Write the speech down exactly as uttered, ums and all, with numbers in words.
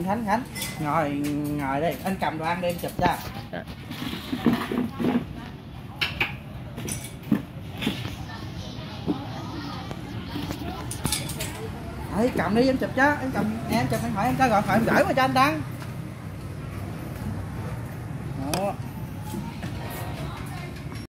Khánh Khánh ngồi ngồi đi, anh cầm đồ ăn đi em chụp cho. Dạ. Đấy, cầm đi em chụp cho, em cầm em chụp, em hỏi em cho gọi thoại em gửi mà cho anh đăng. Đó.